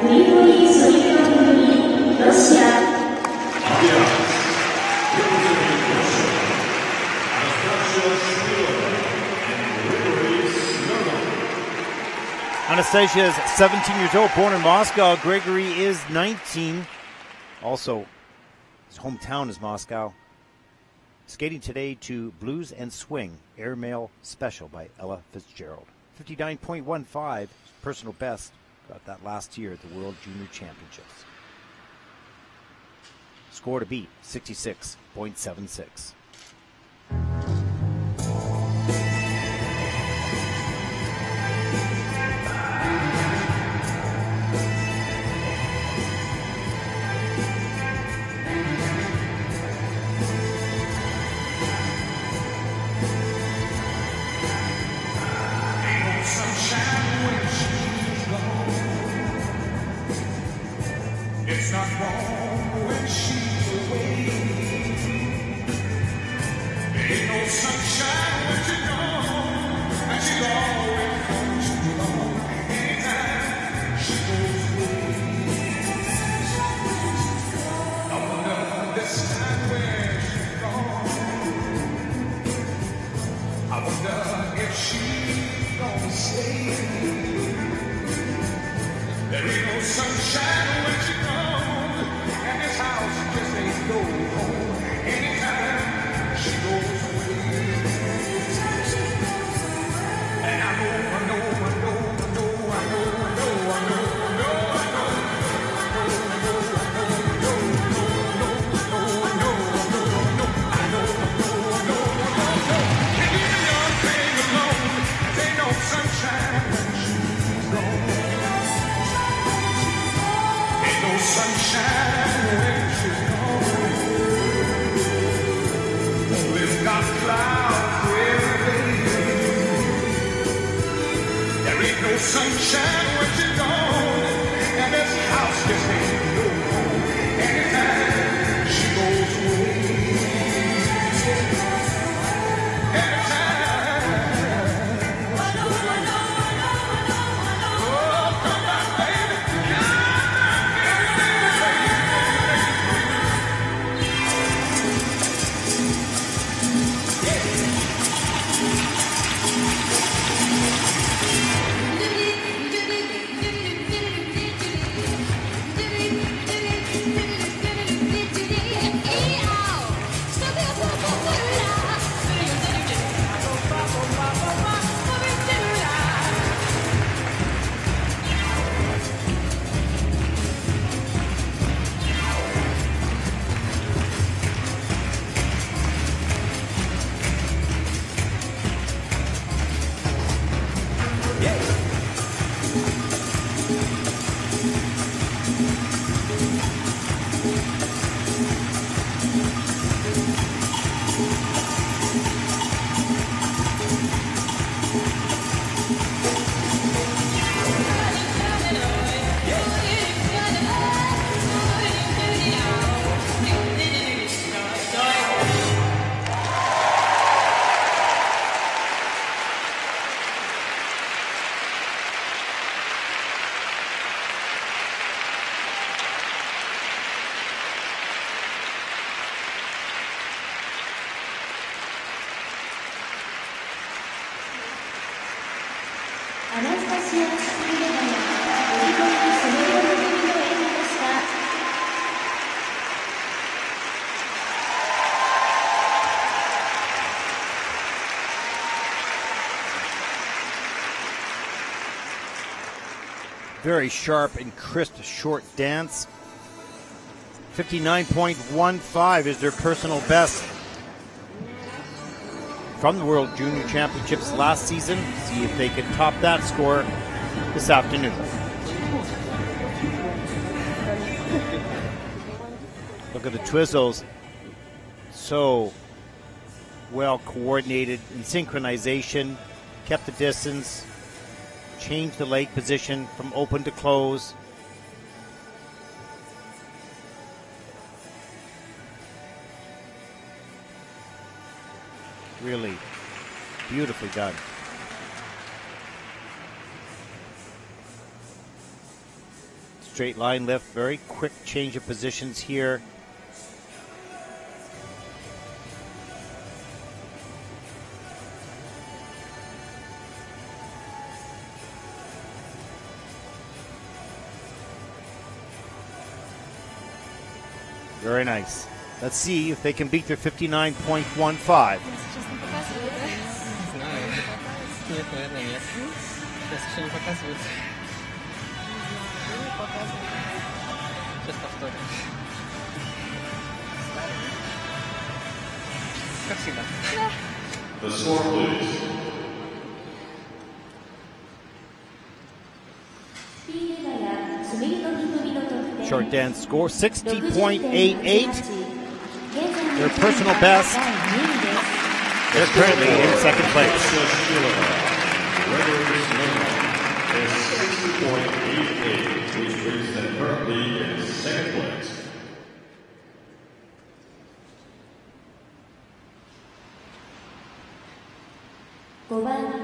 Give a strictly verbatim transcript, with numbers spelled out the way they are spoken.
Grigory SMIRNOV, Russia. Anastasia is seventeen years old, born in Moscow. Grigory is nineteen. Also, his hometown is Moscow. Skating today to Blues and Swing, Airmail Special by Ella Fitzgerald. fifty-nine point one five, personal best. Got that last year at the World Junior Championships. Score to beat, sixty-six point seven six. It's not warm when she's away. Ain't no sunshine when she's gone, and she's always comes along anytime she goes away. I wonder this time where she's gone. I wonder if she's gonna stay. There ain't no sunshine when she's gone, and this house just ain't no home anytime she goes away. And I know, I know, I know, I know, I know, I know, I know, I know, I know, I know, I know, I know, I know, I know. And even young thing alone, there ain't no sunshine when she's gone. No sunshine when she's gone. We've got clouds every day. There ain't no sunshine when she's gone, and this house just ain't no home anytime she goes away. Anytime. Oh, come back, baby. Anastasia SHPILEVAYA, Grigory SMIRNOVの演技でした。 Very sharp and crisp short dance. fifty-nine point one five is their personal best from the World Junior Championships last season. See if they can top that score this afternoon. Look at the Twizzles. So well coordinated in synchronization, kept the distance, changed the leg position from open to close. Really beautifully done. Straight line lift, very quick change of positions here. Very nice. Let's see if they can beat their fifty-nine point one five. Знаю. Нет, наверное, нет. Сейчас еще не показывают. Сейчас повторим. Как всегда. The score, please. Short dance score sixty point eight eight. Their personal best. They're currently in second place. Grigory SMIRNOV is sixty point eight eight, which brings them currently in second place.